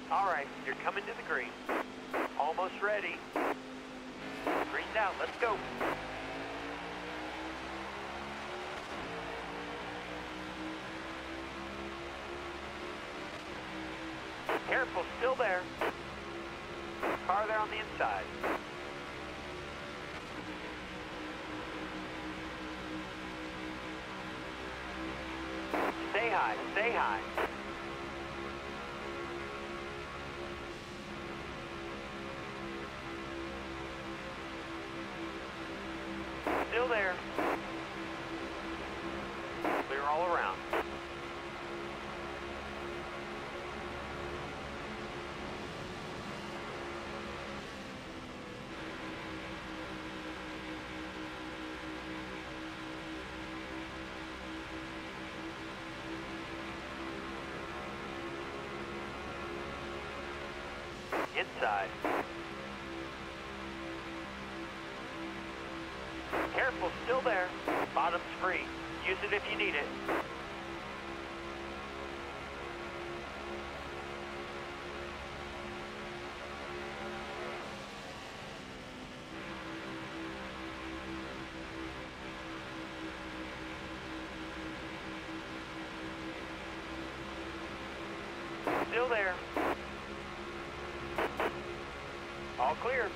All right, you're coming to the green. Almost ready. Green's out, let's go. Careful, still there. Car there on the inside. Stay high, stay high. Still there. Clear all around. Inside. Careful, still there. Bottom's free. Use it if you need it. Still there. All clear.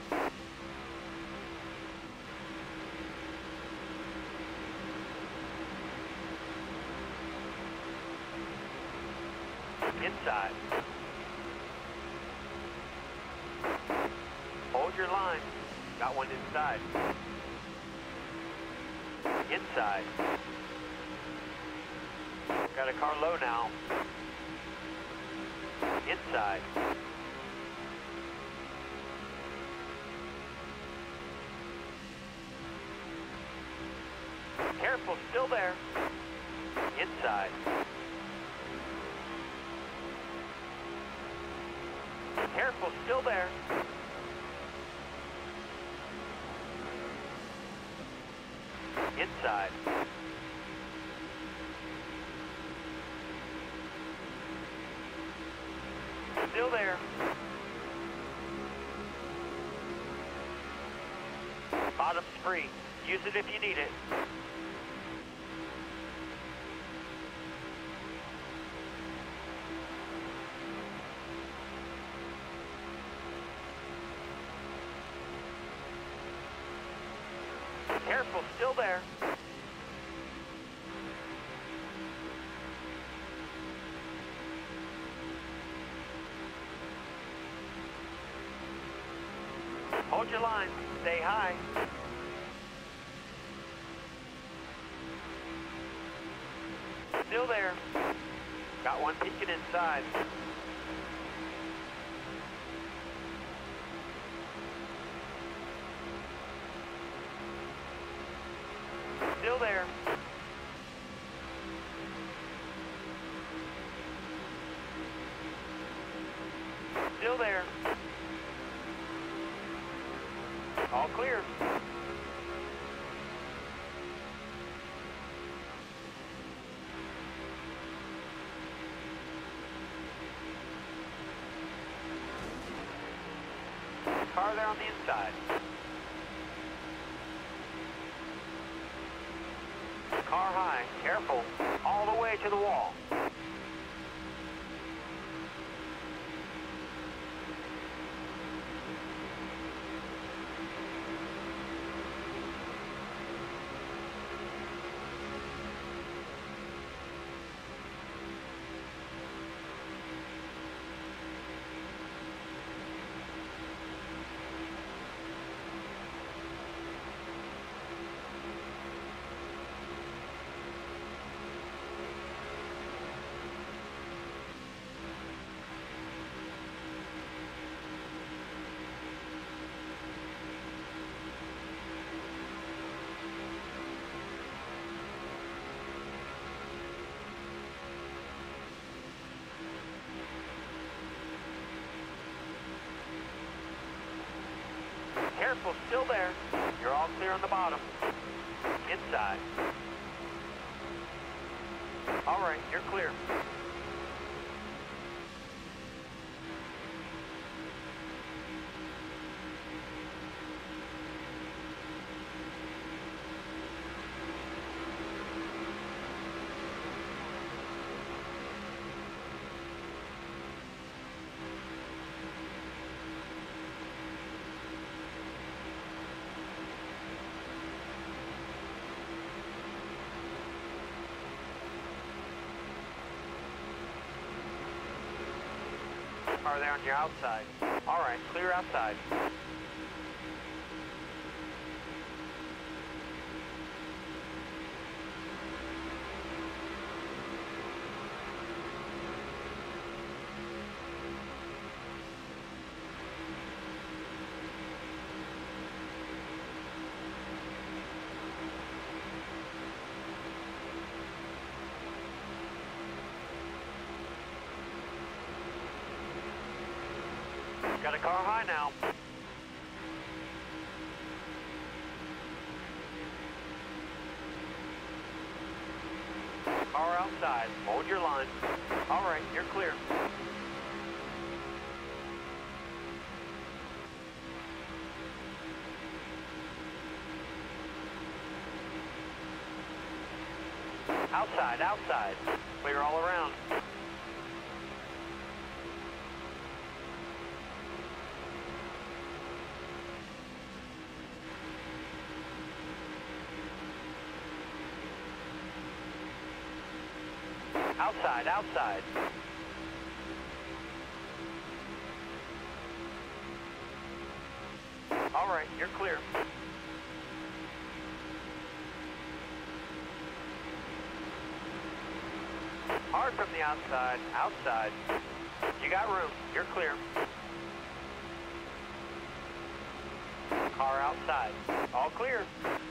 Inside. Hold your line. Got one inside. Inside. Got a car low now. Inside. Careful, still there. Inside. Careful, still there. Inside. Still there. Bottom's free. Use it if you need it. Careful, still there. Hold your line. Stay high. Still there. Got one peeking inside. Still there. Still there. All clear. Car there on the inside. Car high, careful, all the way to the wall. Careful, still there. You're all clear on the bottom. Inside. All right, you're clear. car there on your outside. All right, clear outside. Got a car high now. Car outside. Hold your line. All right, you're clear. Outside, outside. Clear all around. Outside, outside. All right, you're clear. Hard from the outside, outside. You got room, you're clear. Car outside, all clear.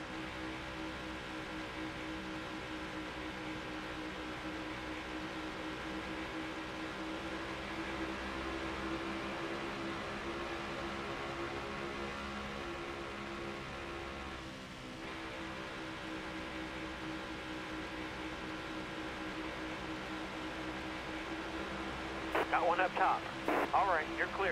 Got one up top. All right, you're clear.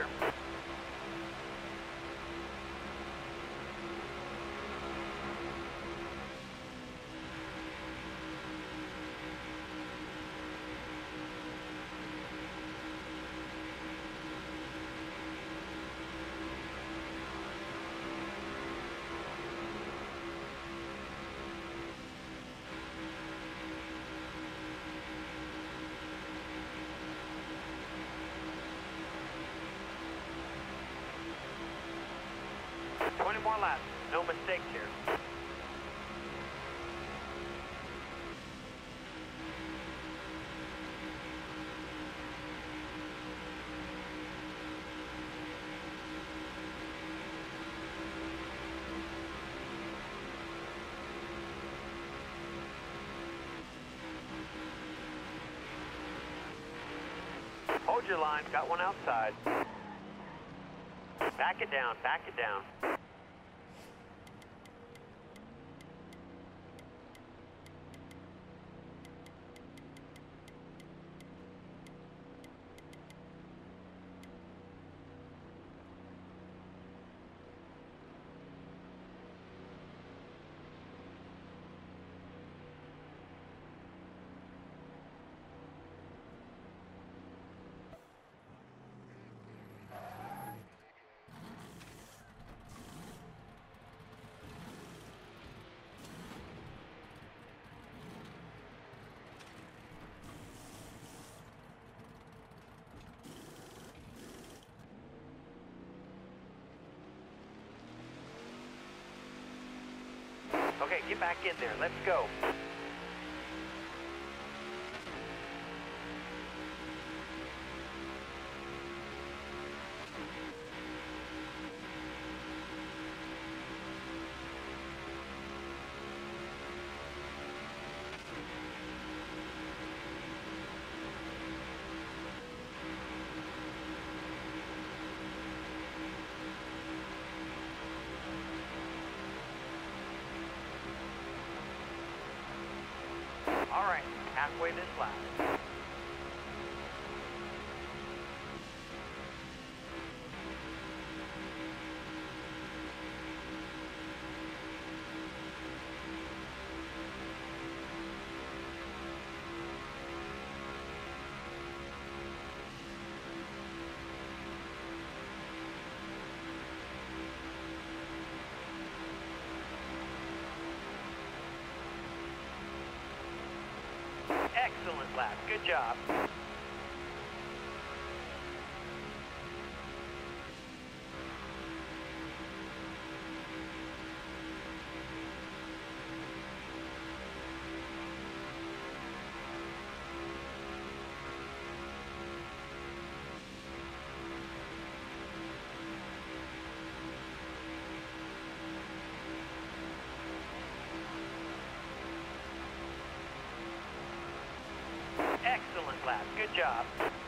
More laps. No mistakes here. Hold your line. Got one outside. Back it down. Back it down. Okay, get back in there. Let's go. All right, halfway this lap. Excellent lap. Good job. job.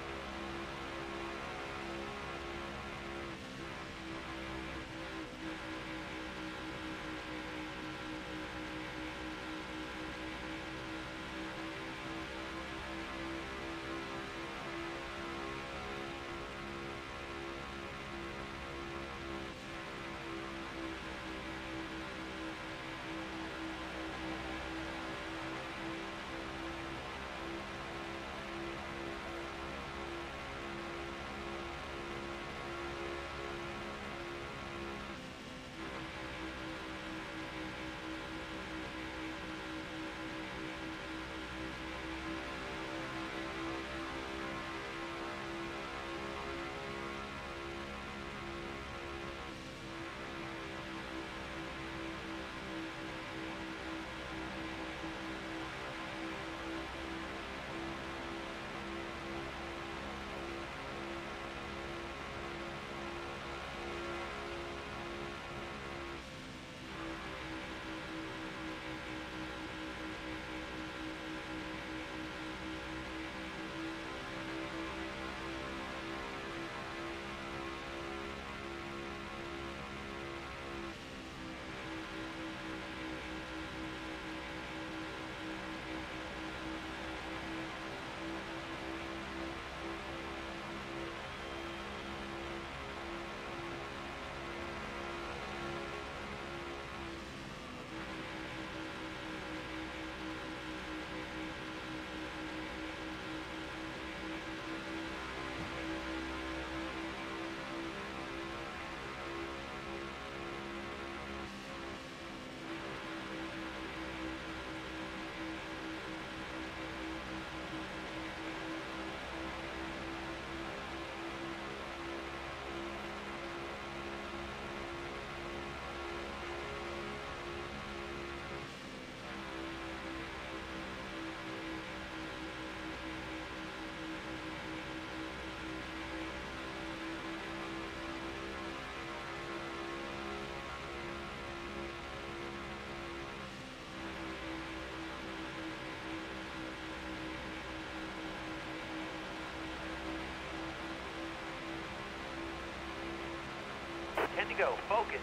Ten to go. Focus.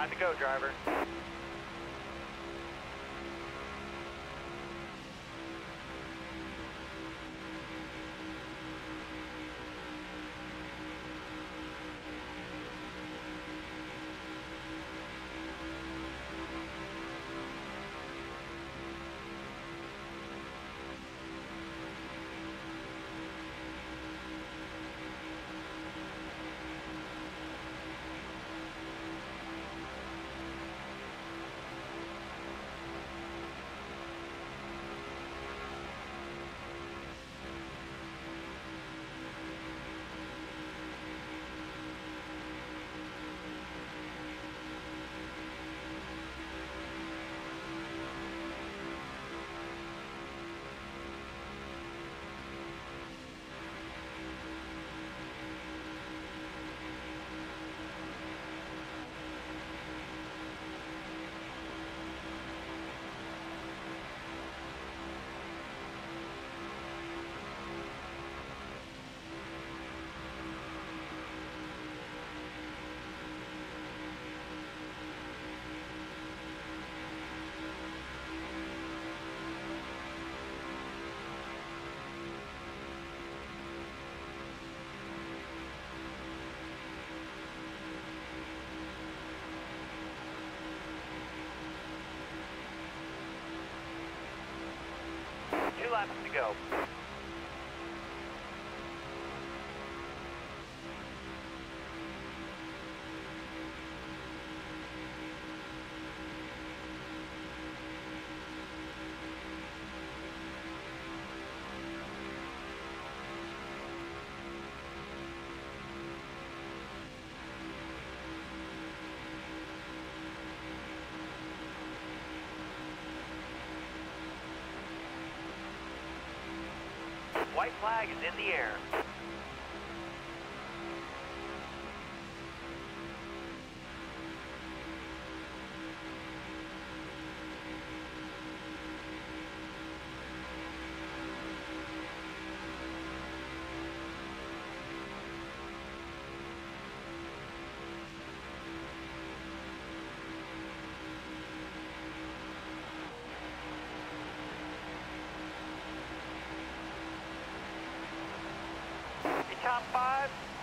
Time to go, driver. Two laps to go. White flag is in the air. Top 5.